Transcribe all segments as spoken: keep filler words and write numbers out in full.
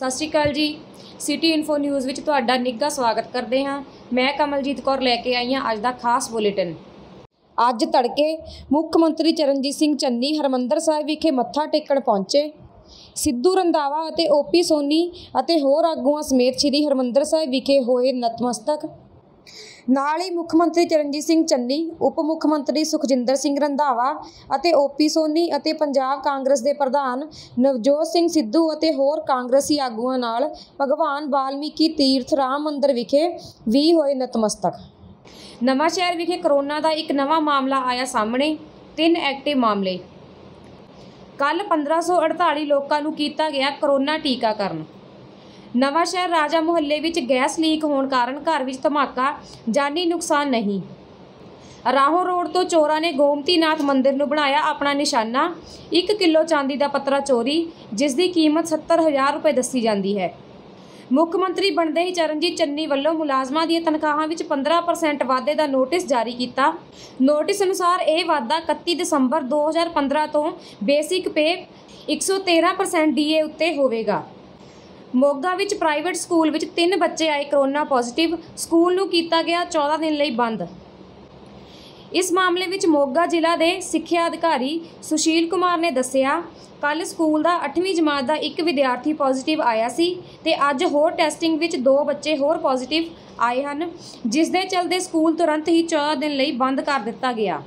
सत श्री अकाल जी। सिटी इन्फो न्यूज़ विच तुहाडा निੱਘਾ स्वागत करते हाँ। मैं कमलजीत कौर लैके आई हाँ अज दा खास बुलेटिन। अज तड़के मुख मंत्री चरणजीत सिंह चन्नी हरमंदर साहिब विखे मत्था टेकण पहुंचे। सिद्धू रंधावा अते ओपी सोनी अते होर आगूआं समेत श्री हरमंदर साहिब विखे होए नतमस्तक। नाल ही मुख मंत्री चरणजीत सिंह चन्नी, उप मुख मंत्री सुखजिंदर सिंह रंधावा अते ओपी सोनी अते पंजाब कांग्रेस दे प्रधान नवजोत सिंह सिद्धू अते होर कांग्रेसी आगूआं नाल भगवान वाल्मीकि तीर्थ राम मंदिर विखे भी होए नतमस्तक। नवांशहर विखे करोना का एक नवा मामला आया सामने, तीन एक्टिव मामले। कल पंद्रह सौ अड़ताली लोगों नूं कीता गया करोना टीकाकरण। नवांशहर राजा मुहल्ले विच गैस लीक होने कारण घर विच धमाका, जानी नुकसान नहीं। राहों रोड तो चोरां ने गोमती नाथ मंदिर नूं बनाया अपना निशाना। एक किलो चांदी का पत्तरा चोरी, जिसकी कीमत सत्तर हज़ार रुपए दसी जाती है। मुख मंत्री बनते ही चरणजीत चन्नी वल्लों मुलाजमां दी तनखाहां विच पंद्रह परसेंट वाधे का नोटिस जारी किया। नोटिस अनुसार यह वाधा इकत्ती दसंबर दो हज़ार पंद्रह तो बेसिक पे एक सौ तेरह परसेंट डी ए उत्ते होवेगा। मोगा विच प्राइवेट स्कूल विच तीन बच्चे आए करोना पॉजिटिव, स्कूल नूं कीता गया चौदह दिन लई बंद। इस मामले विच मोगा जिला के सिक्ख्या अधिकारी सुशील कुमार ने दस्सिया, कल स्कूल का अठवीं जमात का एक विद्यार्थी पॉजिटिव आया सी ते अज होर टैसटिंग विच दो बच्चे होर पॉजिटिव आए हैं, जिस दे चलते स्कूल तुरंत ही चौदह दिन लई बंद कर दिता गया।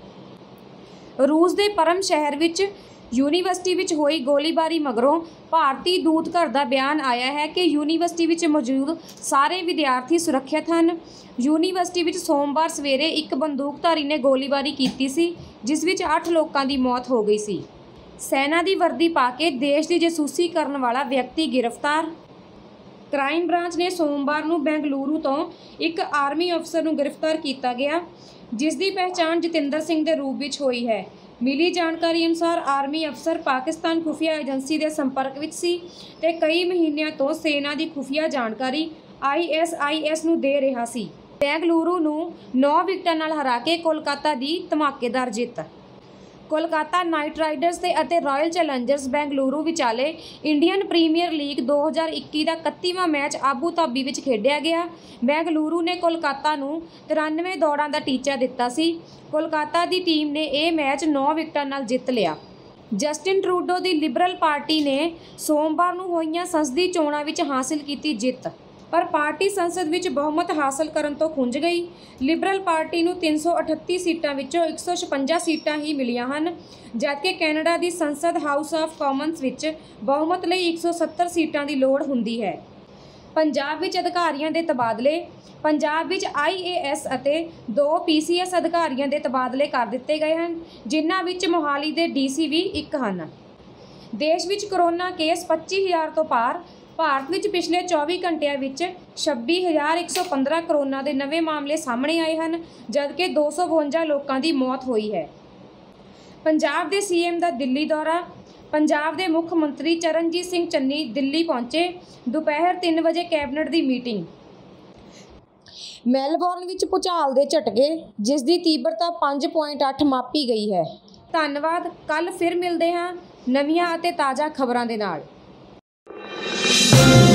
रूस के परम शहर विच यूनीवर्सिटी विच होई गोलीबारी मगरों भारतीय दूत घर का बयान आया है कि यूनीवर्सिटी विच मौजूद सारे विद्यार्थी सुरक्षित हैं। यूनीवर्सिटी विच सोमवार सवेरे एक बंदूकधारी ने गोलीबारी की सी, जिस विच अठ लोगों की मौत हो गई सी। सेना की वर्दी पा के देश की जसूसी करने वाला व्यक्ति गिरफ्तार। क्राइम ब्रांच ने सोमवार नूं बेंगलुरु तो एक आर्मी अफसर नूं गिरफ्तार किया गया, जिसकी पहचान जतिंदर सिंह के रूप में हुई है। मिली जानकारी अनुसार आर्मी अफसर पाकिस्तान खुफिया एजेंसी के संपर्क विच सी ते कई महीनों तो सेना की खुफिया जानकारी आई एस आई एस नूं दे रहा सी। बेंगलुरु नूं नौ विकटां नाल हरा के कोलकाता की धमाकेदार जित। कोलकाता नाइट राइडर्स ते अते रॉयल चैलेंजर्स बेंगलुरु विचाले इंडियन प्रीमियर लीग दो हज़ार इक्की का इकतीवां मैच आबू धाबी विच खेडिया गया। बेंगलुरु ने कोलकाता नूं तिरानवे दौड़ां का टीचा दिता सी। कोलकाता की टीम ने यह मैच नौ विकटां नाल जित लिया। जस्टिन ट्रूडो की लिबरल पार्टी ने सोमवार नूं होईयां संसदी चोणां विच हासिल की जित, पर पार्टी संसद विच बहुमत हासिल करन तो खुंज गई। लिबरल पार्टी नूं तीन सौ अठत्ती सीटां विचों एक सौ छपंजा सीटां ही मिलियां हन, जबकि कैनेडा की संसद हाउस ऑफ कॉमन्स विच बहुमत लई एक सौ सत्तर सीटां की लोड़ हुंदी है। पंजाब विच अधिकारियों के तबादले। पंजाब विच आई ए एस अते दो पी सी एस अधिकारियों के तबादले कर दिते गए हैं, जिन्हां विच मोहाली के डी सी भी एक हैं। देश विच कोरोना केस पच्ची हज़ार तो पार। भारत विच पिछले चौबी घंटिया विच छब्बी हज़ार एक सौ पंद्रह कोरोना के नवे मामले सामने आए हैं, जबकि दो सौ बवंजा लोगों की मौत हुई है। पंजाब के सी एम का दिल्ली दौरा। पंजाब के मुख मंत्री चरणजीत सिंह चन्नी दिल्ली पहुंचे। दोपहर तीन बजे कैबिनेट की मीटिंग। मैलबौर्न विच भूचाल के झटके, जिसकी तीव्रता पाँच पॉइंट अठ मापी गई है। धन्यवाद। कल फिर मिलते हैं नवीं अते ताज़ा खबरों के नाल।